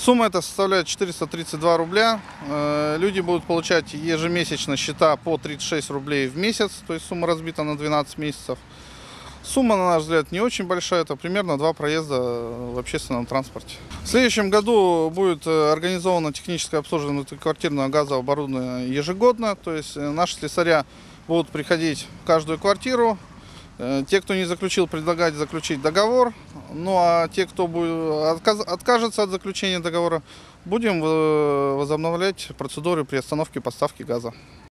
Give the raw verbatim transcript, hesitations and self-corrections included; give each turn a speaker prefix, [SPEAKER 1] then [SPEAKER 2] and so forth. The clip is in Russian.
[SPEAKER 1] Сумма эта составляет четыреста тридцать два рубля. Люди будут получать ежемесячно счета по тридцать шесть рублей в месяц, то есть сумма разбита на двенадцать месяцев. Сумма, на наш взгляд, не очень большая, это примерно два проезда в общественном транспорте. В следующем году будет организовано техническое обслуживание внутриквартирного газового оборудования ежегодно, то есть наши слесаря будут приходить в каждую квартиру. Те, кто не заключил, предлагать заключить договор. Ну а те, кто будет, откажется от заключения договора, будем возобновлять процедуры приостановки поставки газа.